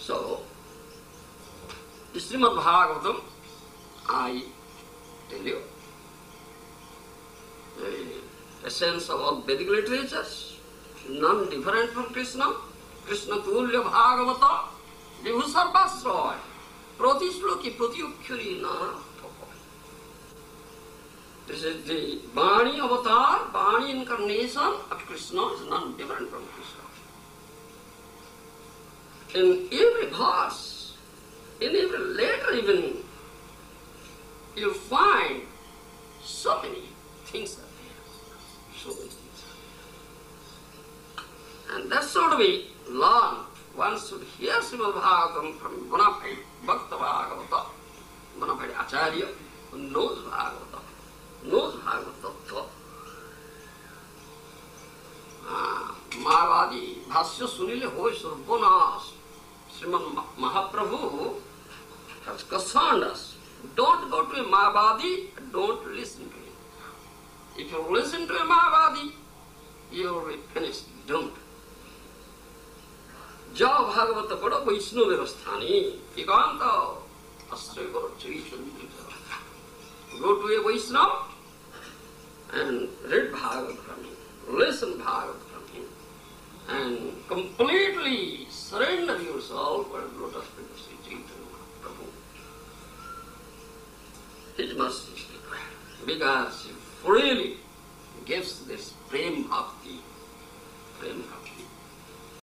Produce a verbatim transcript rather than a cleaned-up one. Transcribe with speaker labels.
Speaker 1: So, Srimad Bhagavatam, I tell you, the essence of all Vedic literatures, none different from Krishna. Krishna Tulya Bhagavata, Vibhu Sarvasraya, Prati Shloki Prati Ukhyuri Nara. This is the Vani avatar, Vani incarnation of Krishna is none different from Krishna. In every verse, in every letter even, you'll find so many things are there. So many things are there. And that's what we learn. One should hear Srimad Bhagavatam from bona fide Bhakta Bhagavata, bona fide Acharya, who knows Bhagavata, knows Bhagavata. Mahavadi Bhasya Sunile Hoy Surbonas. Srimad Mahaprabhu has cautioned us. Don't go to a Mahavadi, don't listen to him. If you listen to a Mahavadi, you will be finished, doomed. Jao Bhagavata Pada Vaishnu Devasthani, Ekanta Asray Guru Charishan. Go to a Vaishnava and read Bhagavad from him, listen Bhagavad from him, and completely surrender yourself for the lotus feet of Sri Chaitanya Mahaprabhu. His mercy is required because he freely gives this prem bhakti.